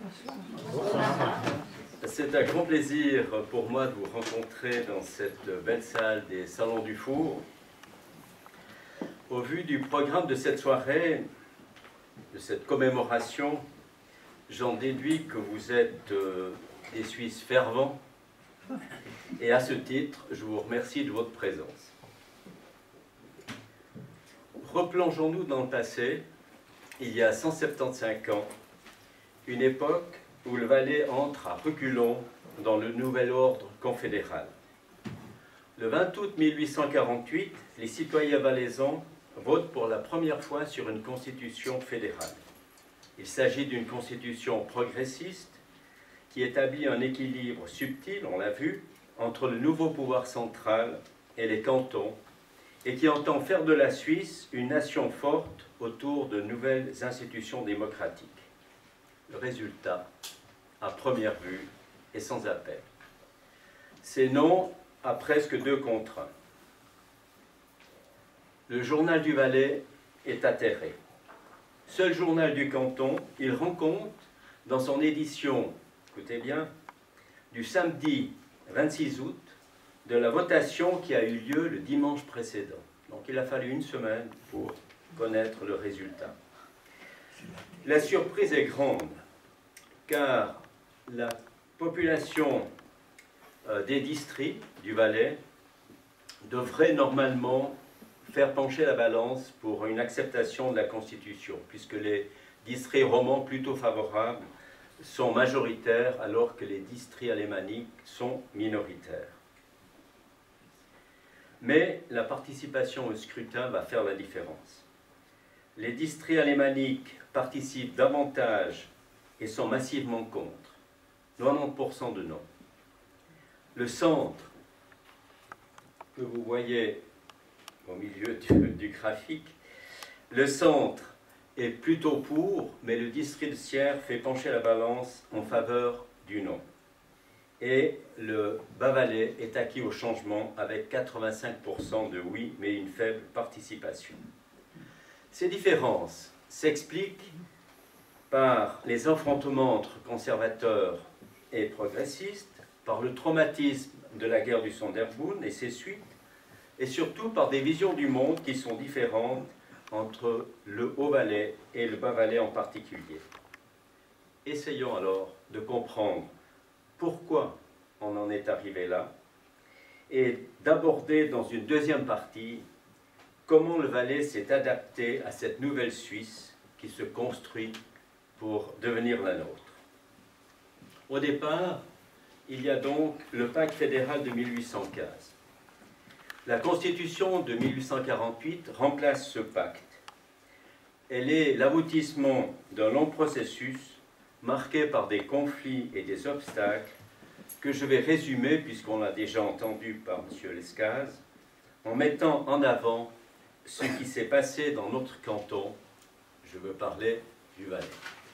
C'est un grand plaisir pour moi de vous rencontrer dans cette belle salle des Salons du Four. Au vu du programme de cette soirée, de cette commémoration, j'en déduis que vous êtes des Suisses fervents et à ce titre, je vous remercie de votre présence. Replongeons-nous dans le passé, il y a 175 ans, une époque où le Valais entre à reculons dans le nouvel ordre confédéral. Le 20 août 1848, les citoyens valaisans votent pour la première fois sur une constitution fédérale. Il s'agit d'une constitution progressiste qui établit un équilibre subtil, on l'a vu, entre le nouveau pouvoir central et les cantons, et qui entend faire de la Suisse une nation forte autour de nouvelles institutions démocratiques. Le résultat, à première vue, est sans appel. C'est non à presque 2 contre 1. Le journal du Valais est atterré. Seul journal du canton, il rend compte dans son édition, écoutez bien, du samedi 26 août, de la votation qui a eu lieu le dimanche précédent. Donc il a fallu une semaine pour connaître le résultat. La surprise est grande, car la population des districts du Valais devrait normalement faire pencher la balance pour une acceptation de la Constitution, puisque les districts romans plutôt favorables sont majoritaires, alors que les districts alémaniques sont minoritaires. Mais la participation au scrutin va faire la différence. Les districts alémaniques participent davantage et sont massivement contre. 90% de non. Le centre, que vous voyez au milieu du graphique, le centre est plutôt pour, mais le district de Sierre fait pencher la balance en faveur du non. Et le Bas-Valais est acquis au changement avec 85% de oui, mais une faible participation. Ces différences s'expliquent par les affrontements entre conservateurs et progressistes, par le traumatisme de la guerre du Sonderbund et ses suites, et surtout par des visions du monde qui sont différentes entre le Haut-Valais et le Bas-Valais en particulier. Essayons alors de comprendre pourquoi on en est arrivé là, et d'aborder dans une deuxième partie comment le Valais s'est adapté à cette nouvelle Suisse qui se construit pour devenir la nôtre. Au départ, il y a donc le pacte fédéral de 1815. La Constitution de 1848 remplace ce pacte. Elle est l'aboutissement d'un long processus marqué par des conflits et des obstacles que je vais résumer, puisqu'on l'a déjà entendu par M. Lescaz, en mettant en avant ce qui s'est passé dans notre canton. Je veux parler du Valais.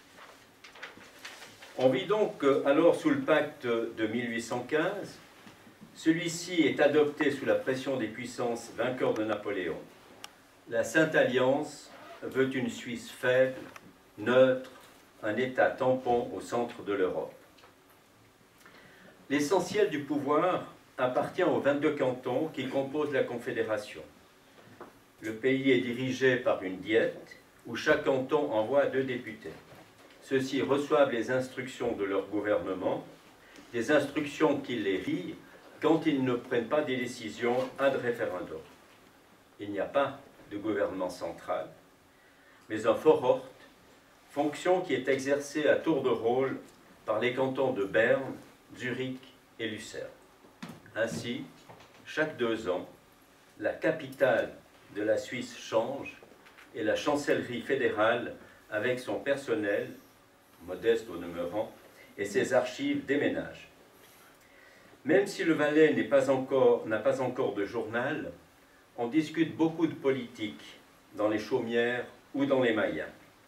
On vit donc alors sous le pacte de 1815. Celui-ci est adopté sous la pression des puissances vainqueurs de Napoléon. La Sainte Alliance veut une Suisse faible, neutre, un État tampon au centre de l'Europe. L'essentiel du pouvoir appartient aux 22 cantons qui composent la Confédération. Le pays est dirigé par une diète où chaque canton envoie 2 députés. Ceux-ci reçoivent les instructions de leur gouvernement, des instructions qui les lient quand ils ne prennent pas des décisions ad référendum. Il n'y a pas de gouvernement central, mais un Vorort, fonction qui est exercée à tour de rôle par les cantons de Berne, Zurich et Lucerne. Ainsi, chaque 2 ans, la capitale de la Suisse change et la chancellerie fédérale, avec son personnel, modeste au demeurant, et ses archives déménagent. Même si le Valais n'a pas encore de journal, on discute beaucoup de politique dans les chaumières ou dans les Mayens.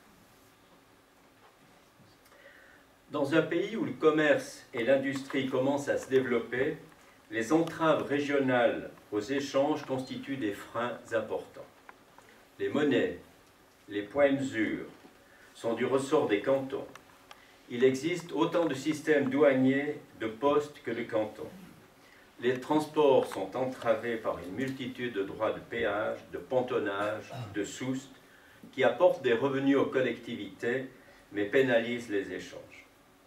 Dans un pays où le commerce et l'industrie commencent à se développer, les entraves régionales aux échanges constituent des freins importants. Les monnaies, les poids et mesures sont du ressort des cantons. il existe autant de systèmes douaniers, de postes que de cantons. Les transports sont entravés par une multitude de droits de péage, de pontonnage, de soustes, qui apportent des revenus aux collectivités, mais pénalisent les échanges.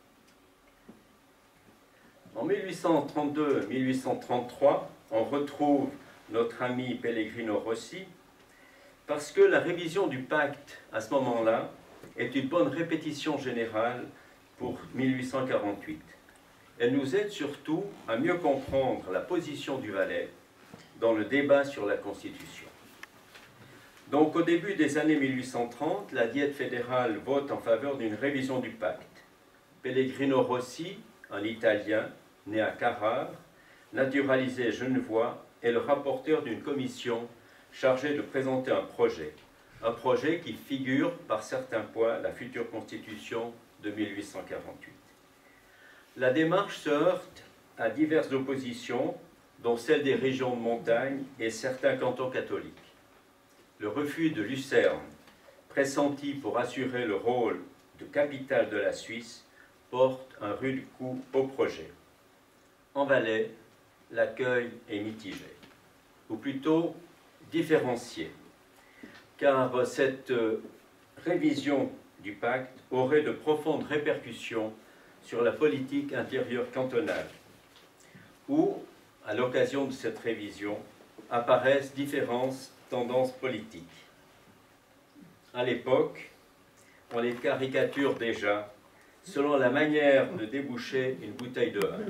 En 1832-1833, on retrouve notre ami Pellegrino Rossi, parce que la révision du pacte, à ce moment-là, est une bonne répétition générale pour 1848. Elle nous aide surtout à mieux comprendre la position du Valais dans le débat sur la Constitution. Donc, au début des années 1830, la Diète fédérale vote en faveur d'une révision du pacte. Pellegrino Rossi, un Italien, né à Carrare, naturalisé genevois, est le rapporteur d'une commission chargée de présenter un projet qui figure par certains points la future Constitution de 1848. La démarche se heurte à diverses oppositions, dont celle des régions de montagne et certains cantons catholiques. Le refus de Lucerne, pressenti pour assurer le rôle de capitale de la Suisse, porte un rude coup au projet. En Valais, l'accueil est mitigé, ou plutôt différencié, car cette révision du pacte aurait de profondes répercussions sur la politique intérieure cantonale, où, à l'occasion de cette révision, apparaissent différentes tendances politiques. À l'époque, on les caricature déjà selon la manière de déboucher une bouteille de vin.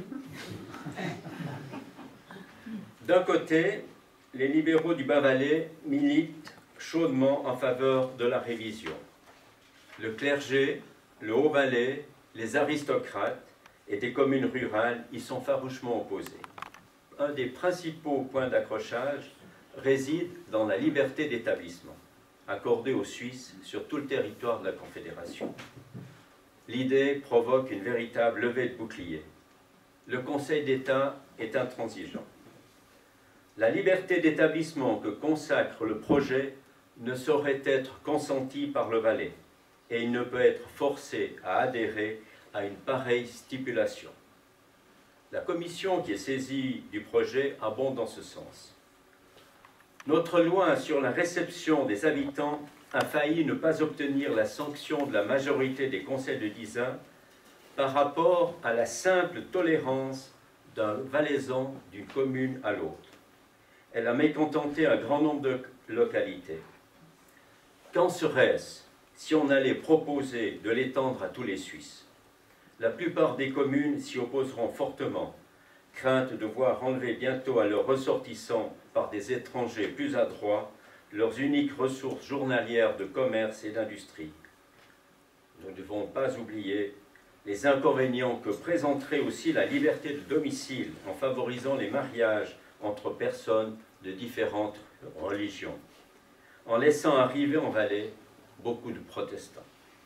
D'un côté, les libéraux du Bas-Valais militent chaudement en faveur de la révision. Le clergé, le Haut-Valais, les aristocrates et des communes rurales y sont farouchement opposés. Un des principaux points d'accrochage réside dans la liberté d'établissement, accordée aux Suisses sur tout le territoire de la Confédération. L'idée provoque une véritable levée de bouclier. Le Conseil d'État est intransigeant. La liberté d'établissement que consacre le projet ne saurait être consentie par le Valais, et il ne peut être forcé à adhérer à une pareille stipulation. La commission qui est saisie du projet abonde dans ce sens. Notre loi sur la réception des habitants a failli ne pas obtenir la sanction de la majorité des conseils de Dizin par rapport à la simple tolérance d'un valaisan d'une commune à l'autre. Elle a mécontenté un grand nombre de localités. Qu'en serait-ce si on allait proposer de l'étendre à tous les Suisses? La plupart des communes s'y opposeront fortement, crainte de voir enlever bientôt à leurs ressortissants par des étrangers plus adroits leurs uniques ressources journalières de commerce et d'industrie. Nous ne devons pas oublier les inconvénients que présenterait aussi la liberté de domicile en favorisant les mariages entre personnes de différentes religions, en laissant arriver en Valais beaucoup de protestants.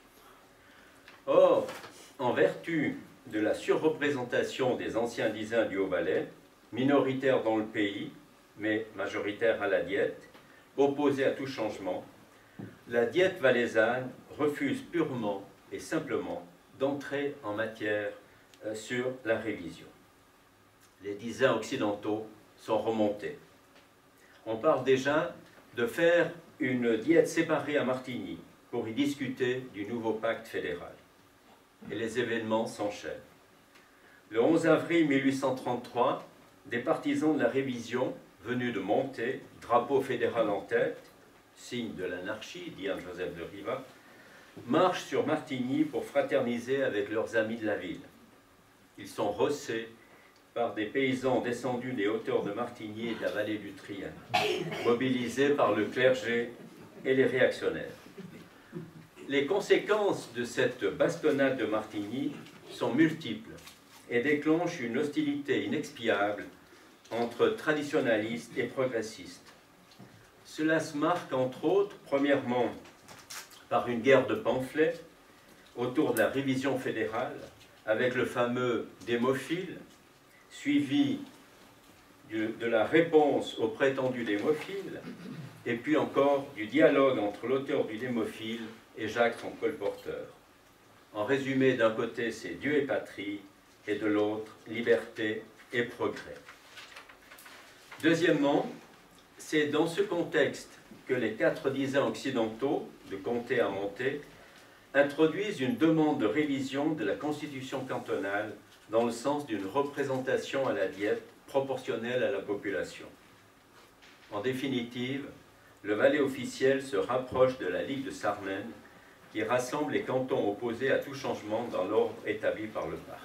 Or, en vertu de la surreprésentation des anciens Dizins du Haut-Valais, minoritaires dans le pays, mais majoritaires à la Diète, opposés à tout changement, la Diète valaisanne refuse purement et simplement d'entrer en matière sur la révision. Les Dizins occidentaux sont remontés. On parle déjà de faire une diète séparée à Martigny pour y discuter du nouveau pacte fédéral. Et les événements s'enchaînent. Le 11 avril 1833, des partisans de la révision, venus de Monté, drapeau fédéral en tête, signe de l'anarchie, dit Anne-Joseph de Riva, marchent sur Martigny pour fraterniser avec leurs amis de la ville. Ils sont rossés par des paysans descendus des hauteurs de Martigny et de la vallée du Trien, mobilisés par le clergé et les réactionnaires. Les conséquences de cette bastonnade de Martigny sont multiples et déclenchent une hostilité inexpiable entre traditionalistes et progressistes. Cela se marque entre autres, premièrement, par une guerre de pamphlets autour de la révision fédérale, avec le fameux démophile, suivi de la réponse au prétendu démophile, et puis encore du dialogue entre l'auteur du démophile et Jacques, son colporteur. En résumé, d'un côté, c'est Dieu et patrie, et de l'autre, liberté et progrès. Deuxièmement, c'est dans ce contexte que les 4 dizains occidentaux, de Comté à Monté, introduisent une demande de révision de la constitution cantonale dans le sens d'une représentation à la diète proportionnelle à la population. En définitive, le Valais officiel se rapproche de la Ligue de Sarnen, qui rassemble les cantons opposés à tout changement dans l'ordre établi par le pacte.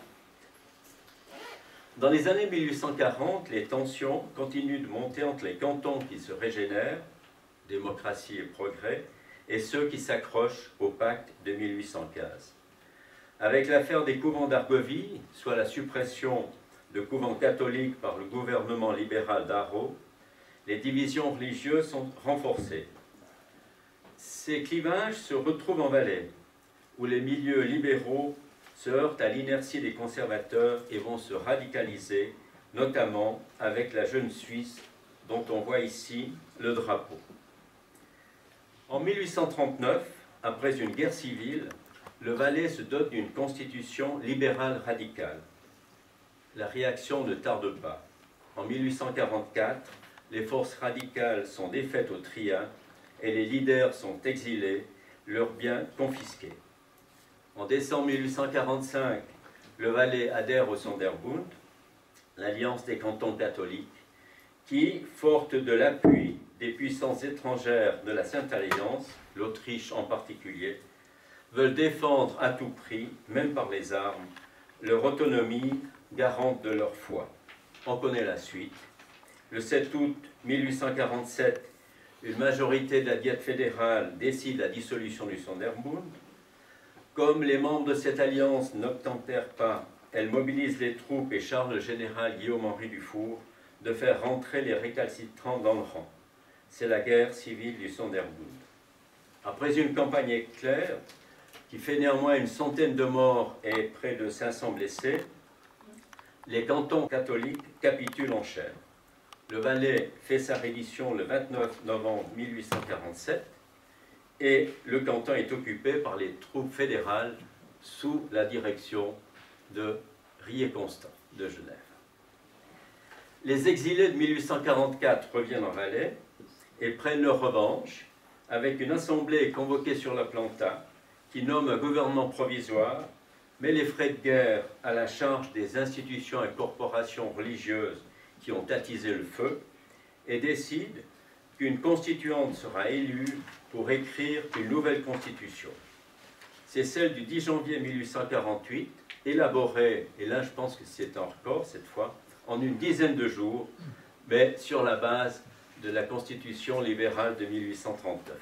Dans les années 1840, les tensions continuent de monter entre les cantons qui se régénèrent, démocratie et progrès, et ceux qui s'accrochent au pacte de 1815. Avec l'affaire des couvents d'Argovie, soit la suppression de couvents catholiques par le gouvernement libéral d'Arro, les divisions religieuses sont renforcées. Ces clivages se retrouvent en Valais, où les milieux libéraux se heurtent à l'inertie des conservateurs et vont se radicaliser, notamment avec la jeune Suisse dont on voit ici le drapeau. En 1839, après une guerre civile, le Valais se dote d'une constitution libérale radicale. La réaction ne tarde pas. En 1844, les forces radicales sont défaites au Trias et les leaders sont exilés, leurs biens confisqués. En décembre 1845, le Valais adhère au Sonderbund, l'alliance des cantons catholiques, qui, forte de l'appui des puissances étrangères de la Sainte Alliance, l'Autriche en particulier, veulent défendre à tout prix, même par les armes, leur autonomie garante de leur foi. On connaît la suite. Le 7 août 1847, une majorité de la Diète fédérale décide la dissolution du Sonderbund. Comme les membres de cette alliance n'obtempèrent pas, elle mobilise les troupes et charge le général Guillaume-Henri Dufour de faire rentrer les récalcitrants dans le rang. C'est la guerre civile du Sonderbund. Après une campagne éclair, qui fait néanmoins une centaine de morts et près de 500 blessés, les cantons catholiques capitulent en chair. Le Valais fait sa reddition le 29 novembre 1847 et le canton est occupé par les troupes fédérales sous la direction de Rié-Constant de Genève. Les exilés de 1844 reviennent en Valais et prennent leur revanche avec une assemblée convoquée sur la Planta qui nomme un gouvernement provisoire, met les frais de guerre à la charge des institutions et corporations religieuses qui ont attisé le feu et décide qu'une constituante sera élue pour écrire une nouvelle constitution. C'est celle du 10 janvier 1848, élaborée, et là je pense que c'est un record cette fois, en une dizaine de jours, mais sur la base de la constitution libérale de 1839.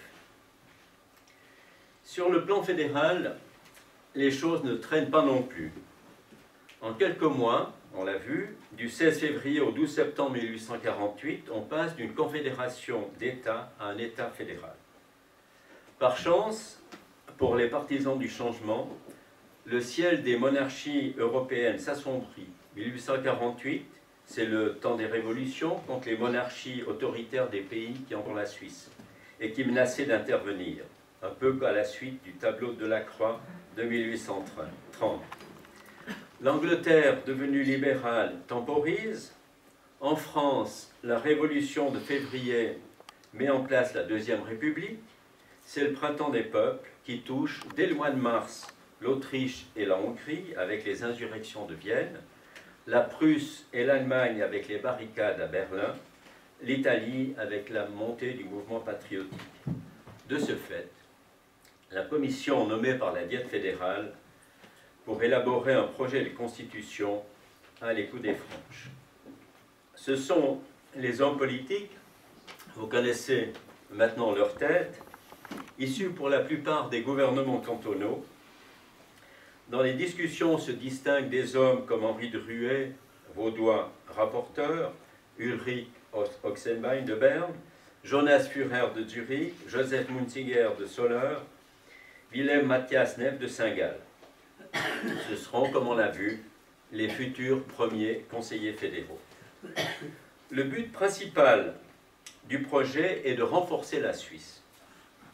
Sur le plan fédéral, les choses ne traînent pas non plus. En quelques mois, on l'a vu, du 16 février au 12 septembre 1848, on passe d'une confédération d'États à un État fédéral. Par chance, pour les partisans du changement, le ciel des monarchies européennes s'assombrit. 1848, c'est le temps des révolutions contre les monarchies autoritaires des pays qui entourent la Suisse et qui menaçaient d'intervenir, un peu à la suite du tableau de Lacroix de 1830. L'Angleterre, devenue libérale, temporise. En France, la Révolution de février met en place la Deuxième République. C'est le printemps des peuples qui touche, dès le mois de mars, l'Autriche et la Hongrie avec les insurrections de Vienne, la Prusse et l'Allemagne avec les barricades à Berlin, l'Italie avec la montée du mouvement patriotique. De ce fait, la commission nommée par la Diète fédérale pour élaborer un projet de constitution à l'écoute des franches. Ce sont les hommes politiques, vous connaissez maintenant leur tête, issus pour la plupart des gouvernements cantonaux. Dans les discussions se distinguent des hommes comme Henri de Ruet, vaudois rapporteur, Ulrich Oxenbein de Berne, Jonas Führer de Zurich, Joseph Munzinger de Soleure, Wilhelm Matthias Neff de Saint-Gall. Ce seront, comme on l'a vu, les futurs premiers conseillers fédéraux. Le but principal du projet est de renforcer la Suisse.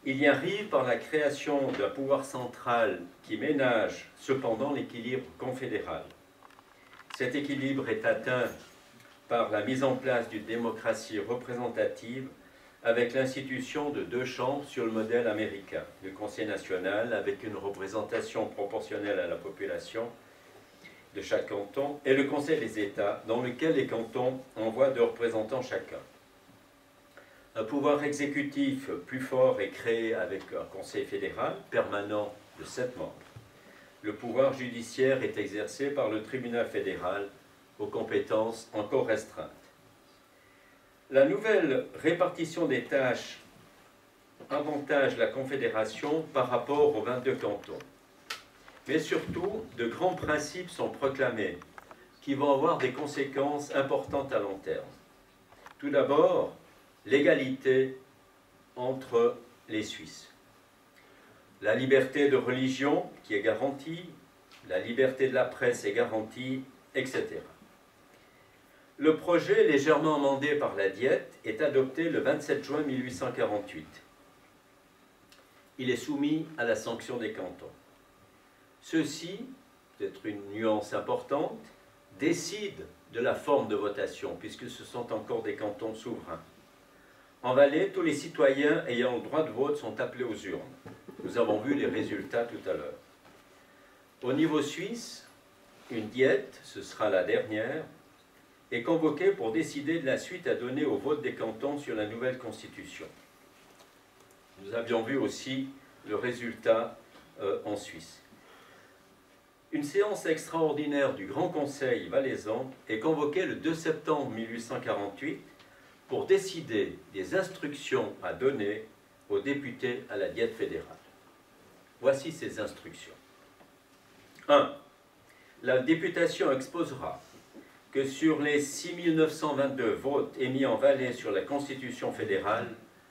Il y arrive par la création d'un pouvoir central qui ménage cependant l'équilibre confédéral. Cet équilibre est atteint par la mise en place d'une démocratie représentative avec l'institution de 2 chambres sur le modèle américain, le Conseil national avec une représentation proportionnelle à la population de chaque canton, et le Conseil des États, dans lequel les cantons envoient 2 représentants chacun. Un pouvoir exécutif plus fort est créé avec un Conseil fédéral permanent de 7 membres. Le pouvoir judiciaire est exercé par le tribunal fédéral aux compétences encore restreintes. La nouvelle répartition des tâches avantage la Confédération par rapport aux 22 cantons. Mais surtout, de grands principes sont proclamés qui vont avoir des conséquences importantes à long terme. Tout d'abord, l'égalité entre les Suisses. La liberté de religion qui est garantie, la liberté de la presse est garantie, etc. Le projet, légèrement amendé par la Diète, est adopté le 27 juin 1848. Il est soumis à la sanction des cantons. Ceux-ci, peut-être une nuance importante, décident de la forme de votation, puisque ce sont encore des cantons souverains. En Valais, tous les citoyens ayant le droit de vote sont appelés aux urnes. Nous avons vu les résultats tout à l'heure. Au niveau suisse, une diète, ce sera la dernière, est convoquée pour décider de la suite à donner au vote des cantons sur la nouvelle constitution. Nous avions vu aussi le résultat en Suisse. Une séance extraordinaire du Grand Conseil valaisan est convoquée le 2 septembre 1848 pour décider des instructions à donner aux députés à la Diète fédérale. Voici ces instructions. 1. La députation exposera que sur les 6922 votes émis en Valais sur la Constitution fédérale,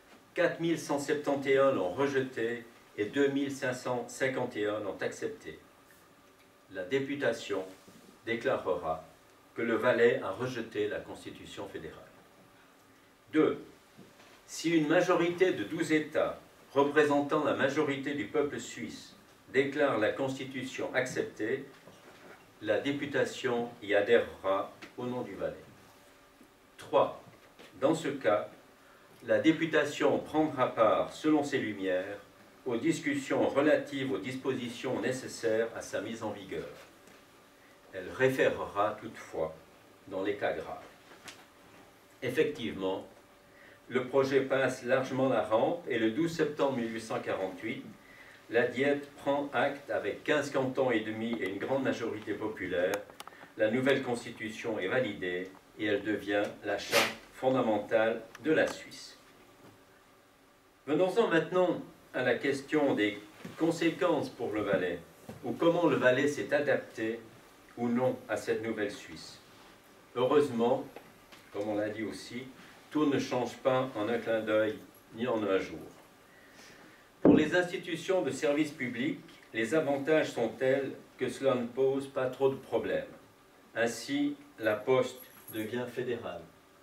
4171 l'ont rejeté et 2551 l'ont accepté. La députation déclarera que le Valais a rejeté la Constitution fédérale. 2. Si une majorité de 12 États représentant la majorité du peuple suisse déclare la Constitution acceptée, la députation y adhérera au nom du Valais. 3. Dans ce cas, la députation prendra part, selon ses lumières, aux discussions relatives aux dispositions nécessaires à sa mise en vigueur. Elle référera toutefois dans les cas graves. Effectivement, le projet passe largement la rampe et le 12 septembre 1848, la Diète prend acte avec 15 cantons et demi et une grande majorité populaire. La nouvelle constitution est validée et elle devient la charte fondamentale de la Suisse. Venons-en maintenant à la question des conséquences pour le Valais, ou comment le Valais s'est adapté ou non à cette nouvelle Suisse. Heureusement, comme on l'a dit aussi, tout ne change pas en un clin d'œil ni en un jour. Pour les institutions de service public, les avantages sont tels que cela ne pose pas trop de problèmes. Ainsi, la Poste devient fédérale.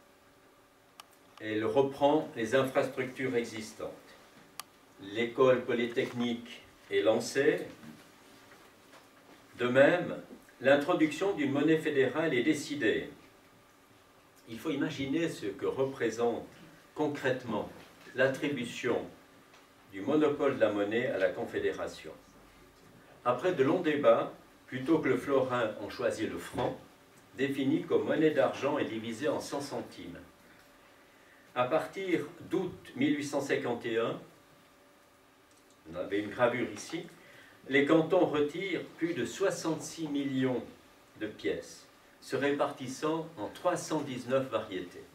Elle reprend les infrastructures existantes. L'école polytechnique est lancée. De même, l'introduction d'une monnaie fédérale est décidée. Il faut imaginer ce que représente concrètement l'attribution du monopole de la monnaie à la Confédération. Après de longs débats, plutôt que le florin, on choisit le franc, défini comme monnaie d'argent et divisé en 100 centimes. À partir d'août 1851, on avait une gravure ici, les cantons retirent plus de 66 millions de pièces, se répartissant en 319 variétés.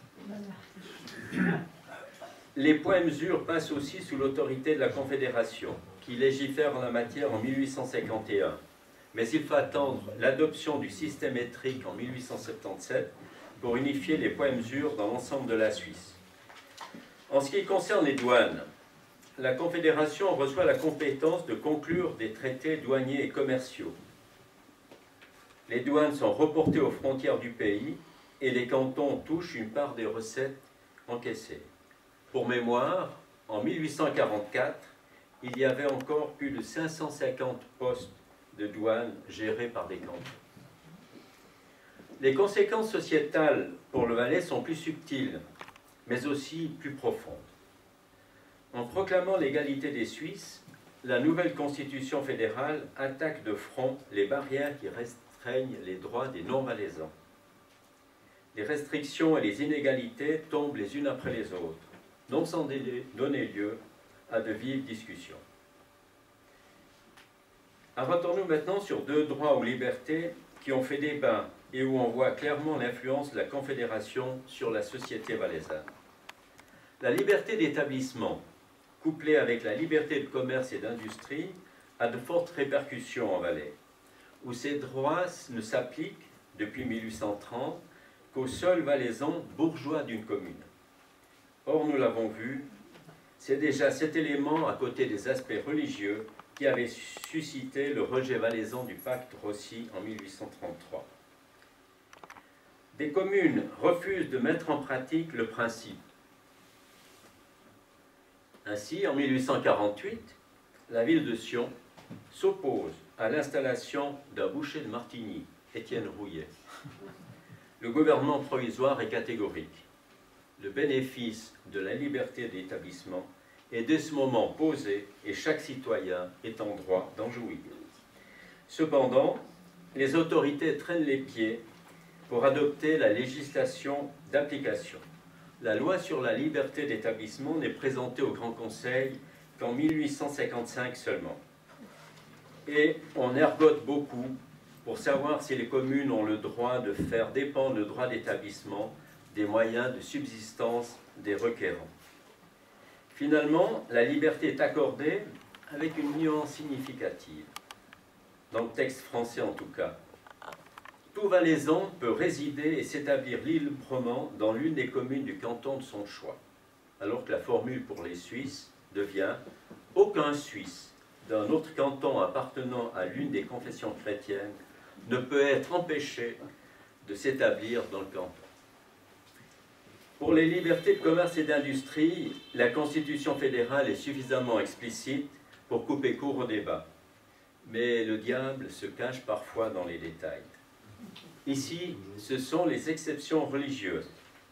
Les poids et mesures passent aussi sous l'autorité de la Confédération, qui légifère en la matière en 1851. Mais il faut attendre l'adoption du système métrique en 1877 pour unifier les poids et mesures dans l'ensemble de la Suisse. En ce qui concerne les douanes, la Confédération reçoit la compétence de conclure des traités douaniers et commerciaux. Les douanes sont reportées aux frontières du pays et les cantons touchent une part des recettes encaissées. Pour mémoire, en 1844, il y avait encore plus de 550 postes de douane gérés par des cantons. Les conséquences sociétales pour le Valais sont plus subtiles, mais aussi plus profondes. En proclamant l'égalité des Suisses, la nouvelle Constitution fédérale attaque de front les barrières qui restreignent les droits des non-valaisans. Les restrictions et les inégalités tombent les unes après les autres, non sans donner lieu à de vives discussions. Arrêtons-nous maintenant sur deux droits ou libertés qui ont fait débat et où on voit clairement l'influence de la Confédération sur la société valaisanne. La liberté d'établissement, couplée avec la liberté de commerce et d'industrie, a de fortes répercussions en Valais, où ces droits ne s'appliquent, depuis 1830, qu'aux seuls valaisans bourgeois d'une commune. Or, nous l'avons vu, c'est déjà cet élément, à côté des aspects religieux, qui avait suscité le rejet valaisan du pacte Rossi en 1833. Des communes refusent de mettre en pratique le principe. Ainsi, en 1848, la ville de Sion s'oppose à l'installation d'un boucher de Martigny, Étienne Rouillet. Le gouvernement provisoire est catégorique. Le bénéfice de la liberté d'établissement est dès ce moment posé et chaque citoyen est en droit d'en jouir. Cependant, les autorités traînent les pieds pour adopter la législation d'application. La loi sur la liberté d'établissement n'est présentée au Grand Conseil qu'en 1855 seulement. Et on ergote beaucoup pour savoir si les communes ont le droit de faire dépendre le droit d'établissement des moyens de subsistance des requérants. Finalement, la liberté est accordée avec une nuance significative, dans le texte français en tout cas. Tout valaisan peut résider et s'établir librement dans l'une des communes du canton de son choix, alors que la formule pour les Suisses devient « aucun Suisse d'un autre canton appartenant à l'une des confessions chrétiennes ne peut être empêché de s'établir dans le canton ». Pour les libertés de commerce et d'industrie, la Constitution fédérale est suffisamment explicite pour couper court au débat. Mais le diable se cache parfois dans les détails. Ici, ce sont les exceptions religieuses,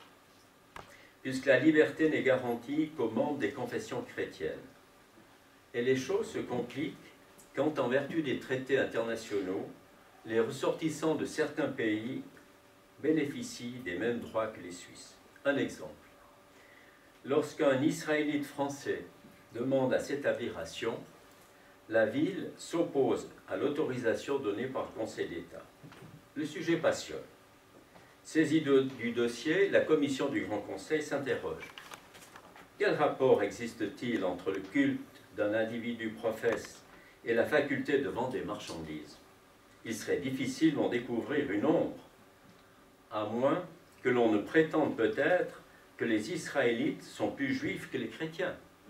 puisque la liberté n'est garantie qu'aux membres des confessions chrétiennes. Et les choses se compliquent quand, en vertu des traités internationaux, les ressortissants de certains pays bénéficient des mêmes droits que les Suisses. Un exemple. Lorsqu'un Israélite français demande à s'établir à Sion, la ville s'oppose à l'autorisation donnée par le Conseil d'État. Le sujet passionne. Saisie du dossier, la commission du Grand Conseil s'interroge. Quel rapport existe-t-il entre le culte d'un individu professe et la faculté de vendre des marchandises? Il serait difficile d'en découvrir une ombre, à moins que l'on ne prétende peut-être que les Israélites sont plus juifs que les chrétiens.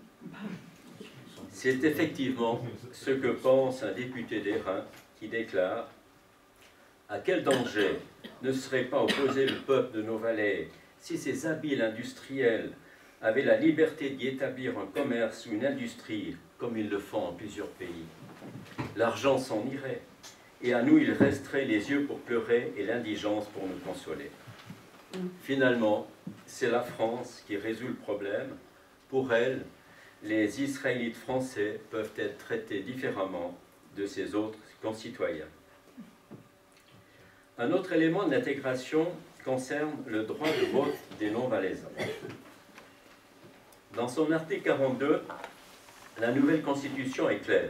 C'est effectivement ce que pense un député d'Airain qui déclare « À quel danger ne serait pas opposé le peuple de nos Valais si ces habiles industriels avaient la liberté d'y établir un commerce ou une industrie comme ils le font en plusieurs pays. L'argent s'en irait, et à nous il resterait les yeux pour pleurer et l'indigence pour nous consoler. » Finalement, c'est la France qui résout le problème. Pour elle, les Israélites français peuvent être traités différemment de ses autres concitoyens. Un autre élément de l'intégration concerne le droit de vote des non-valaisans. Dans son article 42, la nouvelle Constitution est claire.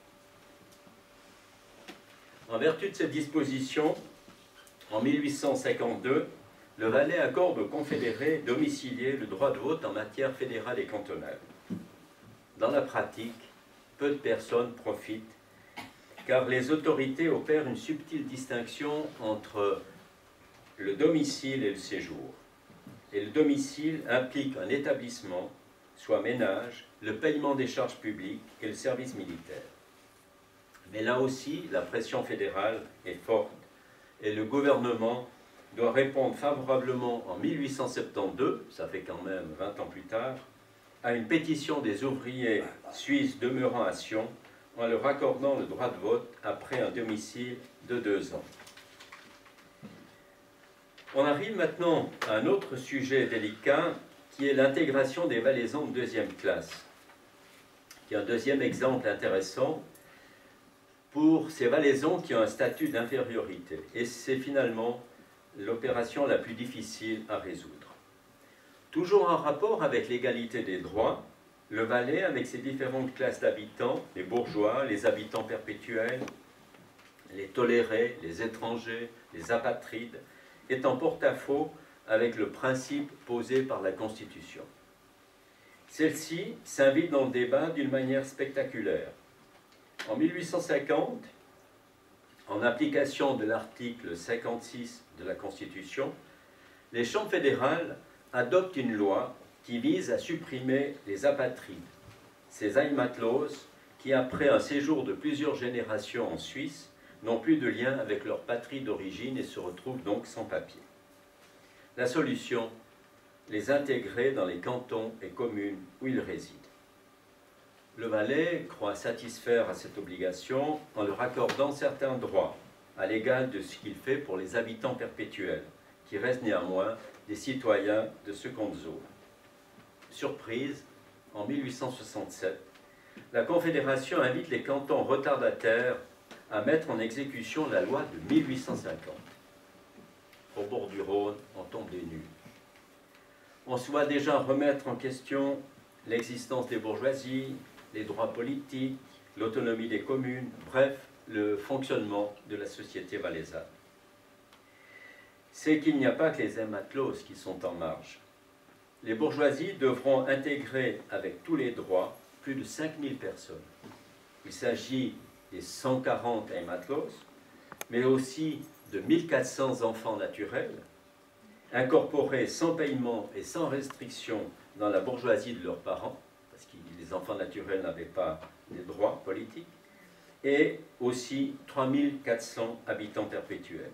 En vertu de cette disposition, en 1852, le Valais accorde aux confédérés domiciliés le droit de vote en matière fédérale et cantonale. Dans la pratique, peu de personnes profitent, car les autorités opèrent une subtile distinction entre le domicile et le séjour. Et le domicile implique un établissement, soit ménage, le paiement des charges publiques et le service militaire. Mais là aussi, la pression fédérale est forte et le gouvernement doit répondre favorablement en 1872, ça fait quand même 20 ans plus tard, à une pétition des ouvriers suisses demeurant à Sion en leur accordant le droit de vote après un domicile de 2 ans. On arrive maintenant à un autre sujet délicat qui est l'intégration des Valaisans de 2e classe, qui est un deuxième exemple intéressant pour ces Valaisans qui ont un statut d'infériorité. Et c'est finalement l'opération la plus difficile à résoudre. Toujours en rapport avec l'égalité des droits, le Valais, avec ses différentes classes d'habitants, les bourgeois, les habitants perpétuels, les tolérés, les étrangers, les apatrides, est en porte-à-faux avec le principe posé par la Constitution. Celle-ci s'invite dans le débat d'une manière spectaculaire. En 1850, en application de l'article 56 de la Constitution, les chambres fédérales adoptent une loi qui vise à supprimer les apatrides, ces Heimatlos qui, après un séjour de plusieurs générations en Suisse, n'ont plus de lien avec leur patrie d'origine et se retrouvent donc sans papier. La solution, les intégrer dans les cantons et communes où ils résident. Le Valais croit satisfaire à cette obligation en leur accordant certains droits, à l'égal de ce qu'il fait pour les habitants perpétuels, qui restent néanmoins des citoyens de seconde zone. Surprise, en 1867, la Confédération invite les cantons retardataires à mettre en exécution la loi de 1850. Au bord du Rhône, on tombe des nues. On se voit déjà remettre en question l'existence des bourgeoisies, les droits politiques, l'autonomie des communes, bref, le fonctionnement de la société valaisanne. C'est qu'il n'y a pas que les Heimatlos qui sont en marge. Les bourgeoisies devront intégrer avec tous les droits plus de 5000 personnes. Il s'agit des 140 Heimatlos, mais aussi de 1400 enfants naturels, incorporés sans paiement et sans restriction dans la bourgeoisie de leurs parents, parce que les enfants naturels n'avaient pas de droits politiques, et aussi 3400 habitants perpétuels.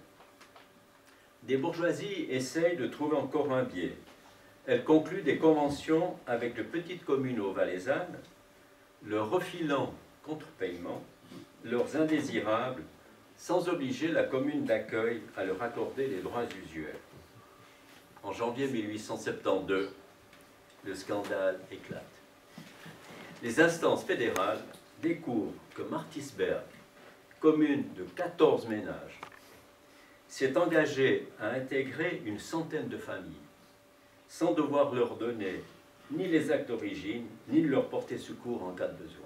Des bourgeoisies essayent de trouver encore un biais. Elles concluent des conventions avec de petites communes valaisannes, leur refilant contre paiement leurs indésirables, sans obliger la commune d'accueil à leur accorder les droits usuels. En janvier 1872, le scandale éclate. Les instances fédérales découvrent que Martinsberg, commune de 14 ménages, s'est engagée à intégrer une centaine de familles, sans devoir leur donner ni les actes d'origine, ni leur porter secours en cas de besoin.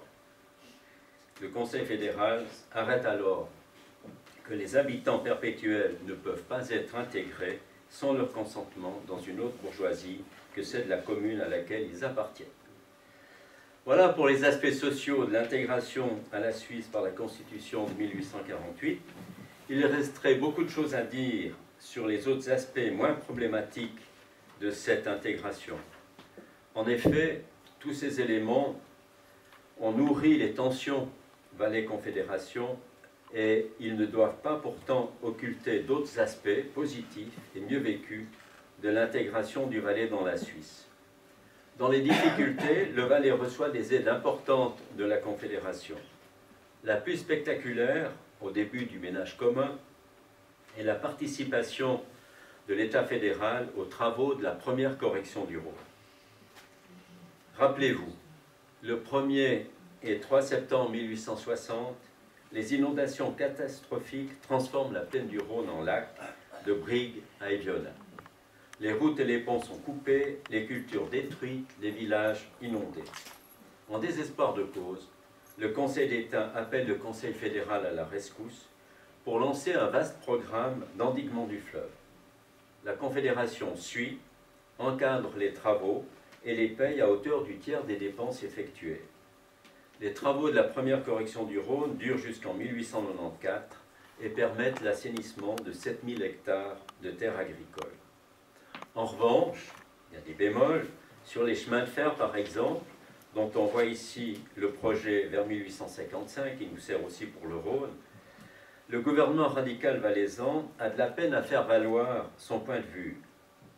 Le Conseil fédéral arrête alors que les habitants perpétuels ne peuvent pas être intégrés sans leur consentement dans une autre bourgeoisie que celle de la commune à laquelle ils appartiennent. Voilà pour les aspects sociaux de l'intégration à la Suisse par la Constitution de 1848. Il resterait beaucoup de choses à dire sur les autres aspects moins problématiques de cette intégration. En effet, tous ces éléments ont nourri les tensions Valais-Confédération et ils ne doivent pas pourtant occulter d'autres aspects positifs et mieux vécus de l'intégration du Valais dans la Suisse. Dans les difficultés, le Valais reçoit des aides importantes de la Confédération. La plus spectaculaire, au début du ménage commun, est la participation de l'État fédéral aux travaux de la première correction du Rhône. Rappelez-vous, le 1er et 3 septembre 1860, les inondations catastrophiques transforment la plaine du Rhône en lac, de Brigue à Eviona. Les routes et les ponts sont coupés, les cultures détruites, les villages inondés. En désespoir de cause, le Conseil d'État appelle le Conseil fédéral à la rescousse pour lancer un vaste programme d'endiguement du fleuve. La Confédération suit, encadre les travaux et les paye à hauteur du tiers des dépenses effectuées. Les travaux de la première correction du Rhône durent jusqu'en 1894 et permettent l'assainissement de 7000 hectares de terres agricoles. En revanche, il y a des bémols, sur les chemins de fer par exemple, dont on voit ici le projet vers 1855, qui nous sert aussi pour le Rhône, le gouvernement radical valaisan a de la peine à faire valoir son point de vue.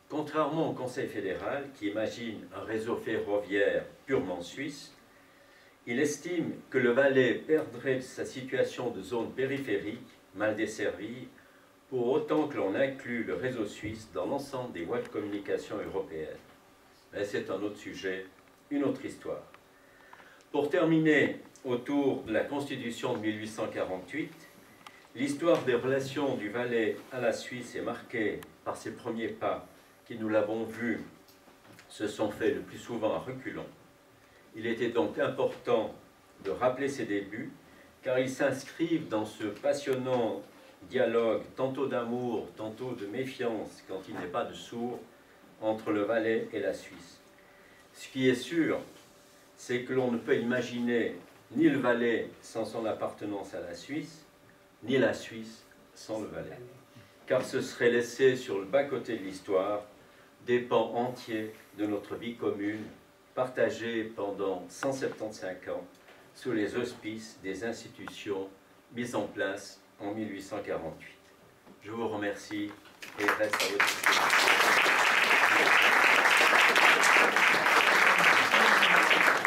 Contrairement au Conseil fédéral, qui imagine un réseau ferroviaire purement suisse, il estime que le Valais perdrait sa situation de zone périphérique, mal desservie, pour autant que l'on inclut le réseau suisse dans l'ensemble des voies de communication européennes. Mais c'est un autre sujet, une autre histoire. Pour terminer autour de la Constitution de 1848, l'histoire des relations du Valais à la Suisse est marquée par ses premiers pas qui, nous l'avons vu, se sont faits le plus souvent à reculons. Il était donc important de rappeler ses débuts, car ils s'inscrivent dans ce passionnant dialogue, tantôt d'amour, tantôt de méfiance, quand il n'est pas de sourd, entre le Valais et la Suisse. Ce qui est sûr, c'est que l'on ne peut imaginer ni le Valais sans son appartenance à la Suisse, ni la Suisse sans le Valais. Car ce serait laisser sur le bas-côté de l'histoire des pans entiers de notre vie commune, partagée pendant 175 ans sous les auspices des institutions mises en place en 1848. Je vous remercie et reste à votre disposition.